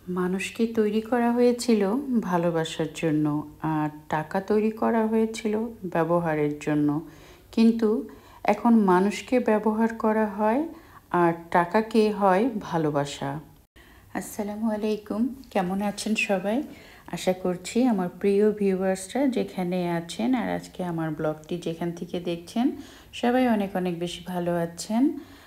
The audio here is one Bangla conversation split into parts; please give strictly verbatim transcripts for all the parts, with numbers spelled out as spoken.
মানুষকে তৈরি করা হয়েছিল ভালোবাসার জন্য, আর টাকা তৈরি করা হয়েছিল ব্যবহারের জন্য। কিন্তু এখন মানুষকে ব্যবহার করা হয় আর টাকাকে হয় ভালোবাসা। আসসালামু আলাইকুম, কেমন আছেন সবাই? আশা করছি আমার প্রিয় ভিউয়ার্সরা যেখানে আছেন আর আজকে আমার ব্লগটি যেখান থেকে দেখছেন সবাই অনেক অনেক বেশি ভালো আছেন।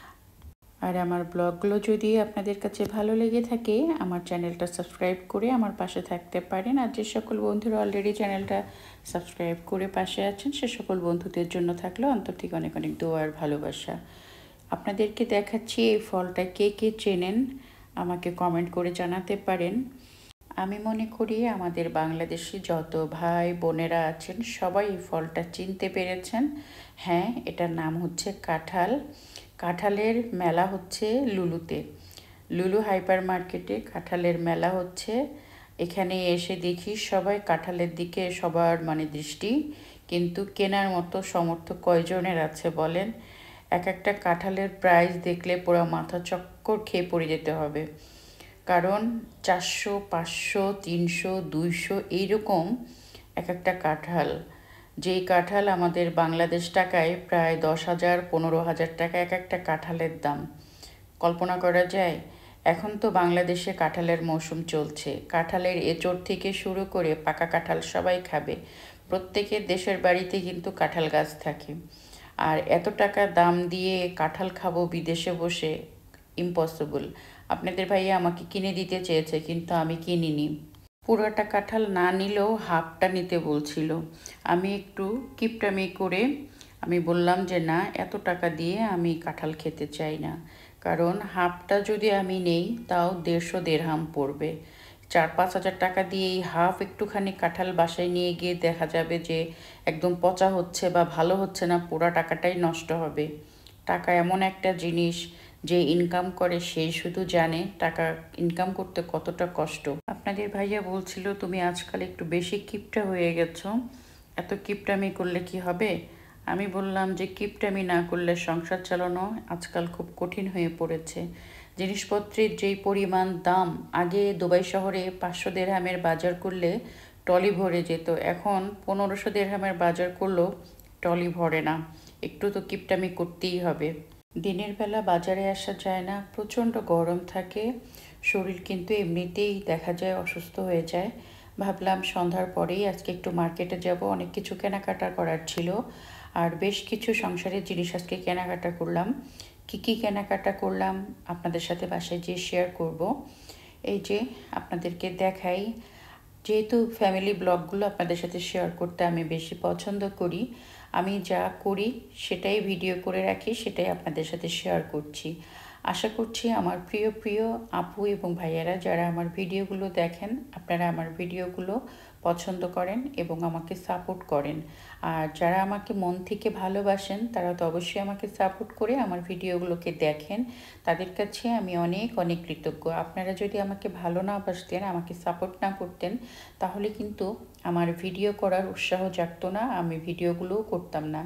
আর আমার ব্লগগুলো যদি আপনাদের কাছে ভালো লেগে থাকে আমার চ্যানেলটা সাবস্ক্রাইব করে আমার পাশে থাকতে পারেন। আর যে সকল বন্ধুরা অলরেডি চ্যানেলটা সাবস্ক্রাইব করে পাশে আছেন সে সকল বন্ধুদের জন্য থাকলো অন্তর থেকে অনেক অনেক দোয়া আর ভালোবাসা। আপনাদেরকে দেখাচ্ছি এই ফলটা কে কে চেনেন আমাকে কমেন্ট করে জানাতে পারেন। আমি মনে করি আমাদের বাংলাদেশি যত ভাই বোনেরা আছেন সবাই এই ফলটা চিনতে পেরেছেন। হ্যাঁ, এটার নাম হচ্ছে কাঁঠাল। কাঁঠালের মেলা হচ্ছে লুলুতে, লুলু হাইপার মার্কেটে কাঁঠালের মেলা হচ্ছে। এখানে এসে দেখি সবাই কাঁঠালের দিকে সবার মানে দৃষ্টি, কিন্তু কেনার মতো সমর্থ কয়জনের আছে বলেন? এক একটা কাঁঠালের প্রাইস দেখলে পুরো মাথা চক্কর খেয়ে পড়ে যেতে হবে, কারণ চারশো পাঁচশো তিনশো দুইশো এইরকম এক একটা কাঁঠাল। যেই কাঁঠাল আমাদের বাংলাদেশ টাকায় প্রায় দশ হাজার পনেরো হাজার টাকা এক একটা কাঁঠালের দাম। কল্পনা করা যায়? এখন তো বাংলাদেশে কাঁঠালের মৌসুম চলছে, কাঁঠালের এঁচড় থেকে শুরু করে পাকা কাঁঠাল সবাই খাবে। প্রত্যেকের দেশের বাড়িতে কিন্তু কাঁঠাল গাছ থাকে, আর এত টাকা দাম দিয়ে কাঁঠাল খাবো বিদেশে বসে, ইম্পসিবল। আপনাদের ভাইয়া আমাকে কিনে দিতে চেয়েছে কিন্তু আমি কিনিনি। পুরোটা কাঁঠাল না নিলেও হাফটা নিতে বলছিল। আমি একটু কিপটামি করে আমি বললাম যে না, এত টাকা দিয়ে আমি কাঁঠাল খেতে চাই না, কারণ হাফটা যদি আমি নেই তাও দেড়শো দেড়হাম পড়বে। চার পাঁচ হাজার টাকা দিয়ে এই হাফ একটুখানি কাঁঠাল বাসায় নিয়ে গিয়ে দেখা যাবে যে একদম পচা হচ্ছে বা ভালো হচ্ছে না, পুরো টাকাটাই নষ্ট হবে। টাকা এমন একটা জিনিস যে ইনকাম করে সেই শুধু জানে টাকা ইনকাম করতে কতটা কষ্ট। আপনাদের ভাইয়া বলছিল তুমি আজকাল একটু বেশি কিপটা হয়ে গেছো, এত কিপটামি করলে কি হবে? আমি বললাম যে কিপটামি না করলে সংসার চালানো আজকাল খুব কঠিন হয়ে পড়েছে। জিনিসপত্রের যেই পরিমাণ দাম, আগে দুবাই শহরে পাঁচশো দেড়হামের বাজার করলে টলি ভরে যেত, এখন পনেরোশো দেড়হামের বাজার করলেও টলি ভরে না। একটু তো কিপটামি করতেই হবে। দিনের বেলা বাজারে আসা যায় না, প্রচণ্ড গরম থাকে, শরীর কিন্তু এমনিতেই দেখা যায় অসুস্থ হয়ে যায়। ভাবলাম সন্ধ্যার পরেই আজকে একটু মার্কেটে যাব, অনেক কিছু কেনাকাটা করার ছিল, আর বেশ কিছু সংসারের জিনিস আজকে কেনাকাটা করলাম। কী কী কেনাকাটা করলাম আপনাদের সাথে বাসায় যেয়ে শেয়ার করব। এই যে আপনাদেরকে দেখাই, যেহেতু ফ্যামিলি ব্লগগুলো আপনাদের সাথে শেয়ার করতে আমি বেশি পছন্দ করি, আমি যা করি সেটাই ভিডিও করে রাখি, সেটাই আপনাদের সাথে শেয়ার করছি। আশা করছি আমার প্রিয় প্রিয় আপু এবং ভাইয়ারা যারা আমার ভিডিওগুলো দেখেন আপনারা আমার ভিডিওগুলো পছন্দ করেন এবং আমাকে সাপোর্ট করেন। আর যারা আমাকে মন থেকে ভালোবাসেন তারা তো অবশ্যই আমাকে সাপোর্ট করে আমার ভিডিওগুলোকে দেখেন, তাদের কাছে আমি অনেক অনেক কৃতজ্ঞ। আপনারা যদি আমাকে ভালো না বাসতেন, আমাকে সাপোর্ট না করতেন, তাহলে কিন্তু আমার ভিডিও করার উৎসাহ জাগতো না, আমি ভিডিওগুলোও করতাম না।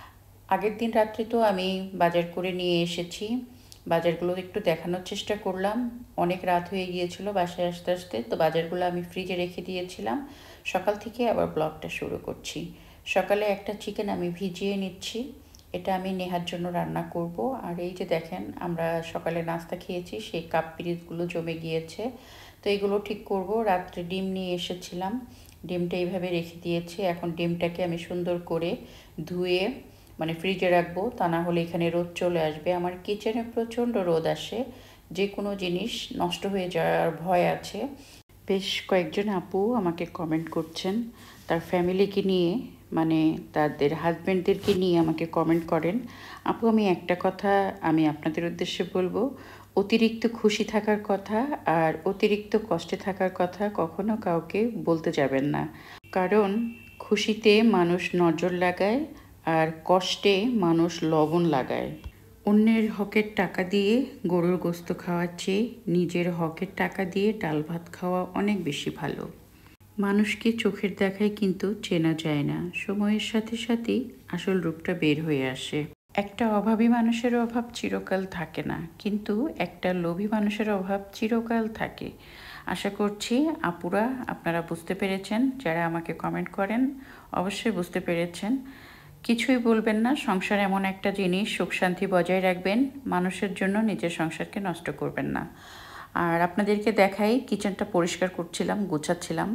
আগের দিন রাত্রে তো আমি বাজার করে নিয়ে এসেছি, বাজারগুলো একটু দেখানোর চেষ্টা করলাম। অনেক রাত হয়ে গিয়েছিল বাসায় আসতে আসতে, তো বাজারগুলো আমি ফ্রিজে রেখে দিয়েছিলাম। সকাল থেকে আবার ব্লগটা শুরু করছি। সকালে একটা চিকেন আমি ভিজিয়ে নিচ্ছি, এটা আমি নেহার জন্য রান্না করব। আর এই যে দেখেন আমরা সকালে নাস্তা খেয়েছি সেই কাপ পিরিচগুলো জমে গিয়েছে, তো এগুলো ঠিক করব। রাত্রে ডিম নিয়ে এসেছিলাম, ডিমটা এইভাবে রেখে দিয়েছি। এখন ডিমটাকে আমি সুন্দর করে ধুয়ে মানে ফ্রিজে রাখবো, তা না হলে এখানে রোদ চলে আসবে। আমার কিচেনে প্রচণ্ড রোদ আসে, যে কোনো জিনিস নষ্ট হয়ে যাওয়ার ভয় আছে। বেশ কয়েকজন আপু আমাকে কমেন্ট করছেন তার ফ্যামিলিকে নিয়ে, মানে তাদের হাজব্যান্ডদেরকে নিয়ে আমাকে কমেন্ট করেন। আপু আমি একটা কথা আমি আপনাদের উদ্দেশ্যে বলবো, অতিরিক্ত খুশি থাকার কথা আর অতিরিক্ত কষ্টে থাকার কথা কখনো কাউকে বলতে যাবেন না, কারণ খুশিতে মানুষ নজর লাগায় আর কষ্টে মানুষ লবণ লাগায়। অন্যের হকের টাকা দিয়ে গরুর গোস্ত খাওয়ার চেয়ে নিজের হকের টাকা দিয়ে ডাল ভাত খাওয়া অনেক বেশি ভালো। মানুষকে চোখের দেখায় কিন্তু চেনা যায় না, সময়ের সাথে সাথেই আসল রূপটা বের হয়ে আসে। একটা অভাবী মানুষের অভাব চিরকাল থাকে না, কিন্তু একটা লোভী মানুষের অভাব চিরকাল থাকে। আশা করছি আপুরা আপনারা বুঝতে পেরেছেন, যারা আমাকে কমেন্ট করেন অবশ্যই বুঝতে পেরেছেন। কিছুই বলবেন না, সংসার এমন একটা জিনিস, সুখ শান্তি বজায় রাখবেন, মানুষের জন্য নিজের সংসারকে নষ্ট করবেন না। আর আপনাদেরকে দেখাই কিচেনটা পরিষ্কার করছিলাম, গোছাচ্ছিলাম।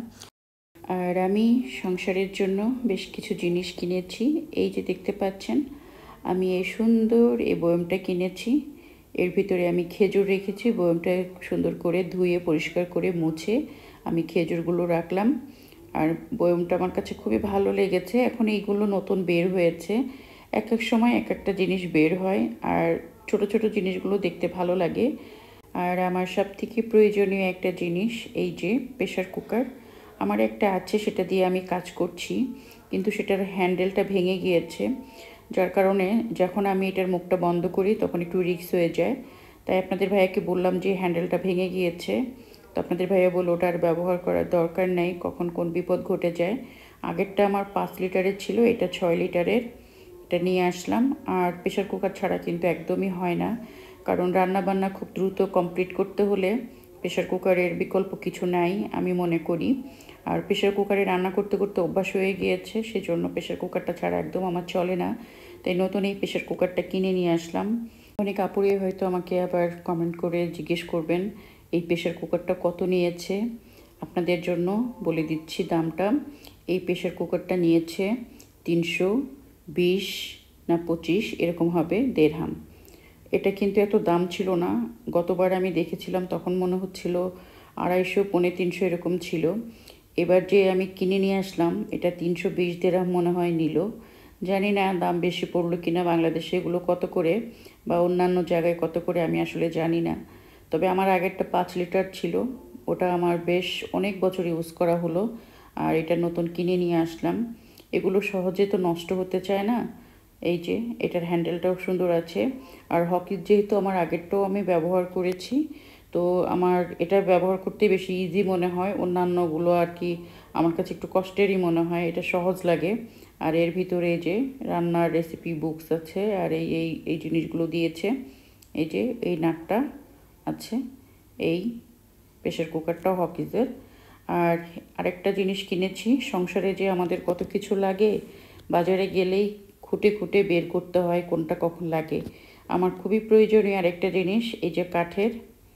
আর আমি সংসারের জন্য বেশ কিছু জিনিস কিনেছি। এই যে দেখতে পাচ্ছেন, আমি এই সুন্দর এই বয়মটা কিনেছি। এর ভিতরে আমি খেজুর রেখেছি। বয়মটা সুন্দর করে ধুয়ে পরিষ্কার করে মুছে আমি খেজুরগুলো রাখলাম। আর বয়মটা আমার কাছে খুবই ভালো লেগেছে। এখন এইগুলো নতুন বের হয়েছে, এক এক সময় এক একটা জিনিস বের হয়, আর ছোট ছোট জিনিসগুলো দেখতে ভালো লাগে। আর আমার সব থেকে প্রয়োজনীয় একটা জিনিস এই যে প্রেশার কুকার। আমার একটা আছে, সেটা দিয়ে আমি কাজ করছি, কিন্তু সেটার হ্যান্ডেলটা ভেঙে গিয়েছে, যার কারণে যখন আমি এটার মুখটা বন্ধ করি তখন একটু রিস্ক হয়ে যায়। তাই আপনাদের ভাইয়াকে বললাম যে হ্যান্ডেলটা ভেঙে গিয়েছে, তো আপনাদের ভাইয়া বলল ওটা আর ব্যবহার করার দরকার নেই, কখন কোন বিপদ ঘটে যায়। আগেরটা আমার পাঁচ লিটারের ছিল, এটা ছয় লিটারের। এটা নিয়ে আসলাম। আর প্রেশার কুকার ছাড়া কিন্তু একদমই হয় না, কারণ রান্নাবান্না খুব দ্রুত কমপ্লিট করতে হলে প্রেশার কুকারের বিকল্প কিছু নাই আমি মনে করি। আর প্রেশার কুকারে রান্না করতে করতে অভ্যাস হয়ে গিয়েছে, সেজন্য প্রেশার কুকারটা ছাড়া একদম আমার চলে না। তাই নতুন এই প্রেশার কুকারটা কিনে নিয়ে আসলাম। অনেক আপুরে হয়তো আমাকে আবার কমেন্ট করে জিজ্ঞেস করবেন এই প্রেশার কুকারটা কত নিয়েছে। আপনাদের জন্য বলে দিচ্ছি দামটা। এই প্রেশার কুকারটা নিয়েছে তিনশো বিশ না পঁচিশ এরকম হবে, দেড়হাম। এটা কিন্তু এত দাম ছিল না, গতবার আমি দেখেছিলাম তখন মনে হচ্ছিল আড়াইশো পৌনে তিনশো এরকম ছিল। এবার যে আমি কিনে নিয়ে আসলাম এটা তিনশো বিশ দেড়হাম মনে হয় নিল। জানি না দাম বেশি পড়লো কিনা, বাংলাদেশে এগুলো কত করে বা অন্যান্য জায়গায় কত করে আমি আসলে জানি না। তবে আমার আগেরটা পাঁচ লিটার ছিল, ওটা আমার বেশ অনেক বছর ইউজ করা হলো। আর এটা নতুন কিনে নিয়ে আসলাম। এগুলো সহজে তো নষ্ট হতে চায় না। এই যে এটার হ্যান্ডেলটাও সুন্দর আছে। আর হকির যেহেতু আমার আগেরটাও আমি ব্যবহার করেছি, তো আমার এটা ব্যবহার করতে বেশি ইজি মনে হয়। অন্যান্যগুলো আর কি আমার কাছে একটু কষ্টেরই মনে হয়, এটা সহজ লাগে। আর এর ভিতরে যে রান্নার রেসিপি বুকস আছে, আর এই এই এই জিনিসগুলো দিয়েছে। এই যে এই নাটটা আছে, এই প্রেশার কুকারটাও হকিজের। আর আরেকটা জিনিস কিনেছি, সংসারে যে আমাদের কত কিছু লাগে, বাজারে গেলেই খুঁটে খুঁটে বের করতে হয় কোনটা কখন লাগে। আমার খুবই প্রয়োজনীয় আরেকটা জিনিস, এই যে কাঠের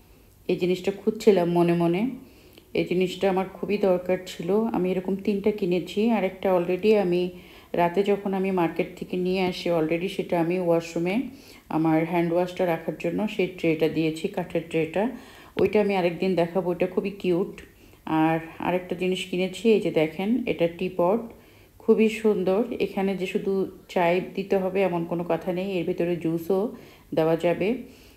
এই জিনিসটা খুঁজছিলাম মনে মনে। এই জিনিসটা আমার খুবই দরকার ছিল, আমি এরকম তিনটা কিনেছি। আরেকটা অলরেডি আমি রাতে যখন আমি মার্কেট থেকে নিয়ে আসি, অলরেডি সেটা আমি ওয়াশরুমে আমার হ্যান্ড ওয়াশটা রাখার জন্য সেই ট্রেটা দিয়েছি, কাঠের ট্রেটা। ওইটা আমি আরেকদিন দেখাবো, ওইটা খুবই কিউট। আর আরেকটা জিনিস কিনেছি, এই যে দেখেন এটা টিপট, খুবই সুন্দর। এখানে যে শুধু চাই দিতে হবে এমন কোনো কথা নেই, এর ভিতরে জুসও দেওয়া যাবে।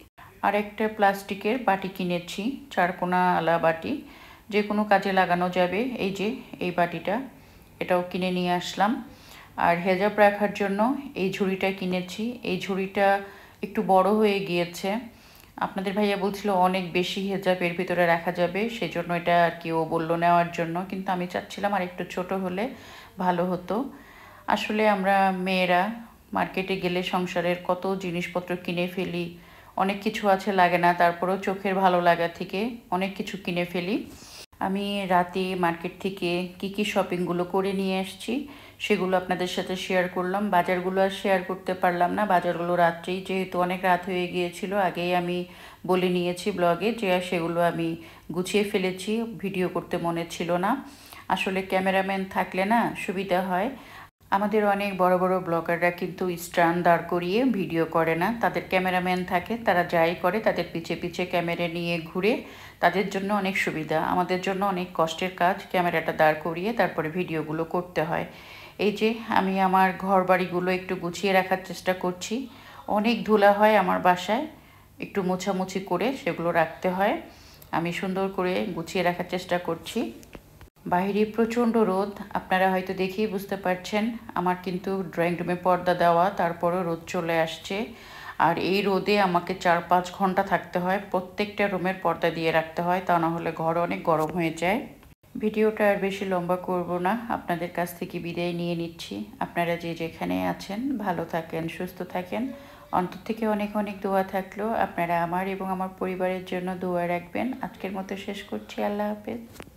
আর একটা প্লাস্টিকের বাটি কিনেছি, চারকোনা আলা বাটি, যে কোনো কাজে লাগানো যাবে। এই যে এই বাটিটা, এটাও কিনে নিয়ে আসলাম। আর হেজাব রাখার জন্য এই ঝুড়িটা কিনেছি। এই ঝুড়িটা একটু বড় হয়ে গিয়েছে, আপনাদের ভাইয়া বলছিল অনেক বেশি হেজাব এর ভিতরে রাখা যাবে, সেজন্য এটা আর কি ও বললো নেওয়ার জন্য, কিন্তু আমি চাচ্ছিলাম আর একটু ছোট হলে ভালো হতো। আসলে আমরা মেয়েরা মার্কেটে গেলে সংসারের কত জিনিসপত্র কিনে ফেলি, অনেক কিছু আছে লাগে না, তারপরেও চোখের ভালো লাগা থেকে অনেক কিছু কিনে ফেলি। আমি রাতে মার্কেট থেকে কি কি শপিংগুলো করে নিয়ে আসছি সেগুলো আপনাদের সাথে শেয়ার করলাম। বাজারগুলো আর শেয়ার করতে পারলাম না, বাজারগুলো রাত্রেই, যেহেতু অনেক রাত হয়ে গিয়েছিল, আগেই আমি বলে নিয়েছি ব্লগে যে সেগুলো আমি গুছিয়ে ফেলেছি, ভিডিও করতে মনে ছিল না। আসলে ক্যামেরাম্যান থাকলে না সুবিধা হয়। আমাদের অনেক বড় বড় ব্লগাররা কিন্তু স্ট্যান্ড দাঁড় করিয়ে ভিডিও করে না, তাদের ক্যামেরাম্যান থাকে, তারা যাই করে তাদের পিছে পিছে ক্যামেরা নিয়ে ঘুরে, তাদের জন্য অনেক সুবিধা। আমাদের জন্য অনেক কষ্টের কাজ, ক্যামেরাটা দাঁড় করিয়ে তারপরে ভিডিওগুলো করতে হয়। এই যে আমি আমার ঘর বাড়িগুলো একটু গুছিয়ে রাখার চেষ্টা করছি। অনেক ধুলা হয় আমার বাসায়, একটু মোছামুছি করে সেগুলো রাখতে হয়। আমি সুন্দর করে গুছিয়ে রাখার চেষ্টা করছি। বাইরে প্রচণ্ড রোদ, আপনারা হয়তো দেখেই বুঝতে পারছেন। আমার কিন্তু ড্রয়িং রুমে পর্দা দেওয়া, তারপরেও রোদ চলে আসছে। আর এই রোদে আমাকে চার পাঁচ ঘন্টা থাকতে হয়, প্রত্যেকটা রুমের পর্দা দিয়ে রাখতে হয়, তা না হলে ঘর অনেক গরম হয়ে যায়। ভিডিওটা আর বেশি লম্বা করব না, আপনাদের কাছ থেকে বিদায় নিয়ে নিচ্ছি। আপনারা যে যেখানে আছেন ভালো থাকেন, সুস্থ থাকেন, অন্তর থেকে অনেক অনেক দোয়া থাকলো। আপনারা আমার এবং আমার পরিবারের জন্য দোয়া রাখবেন। আজকের মতো শেষ করছি। আল্লাহ হাফেজ।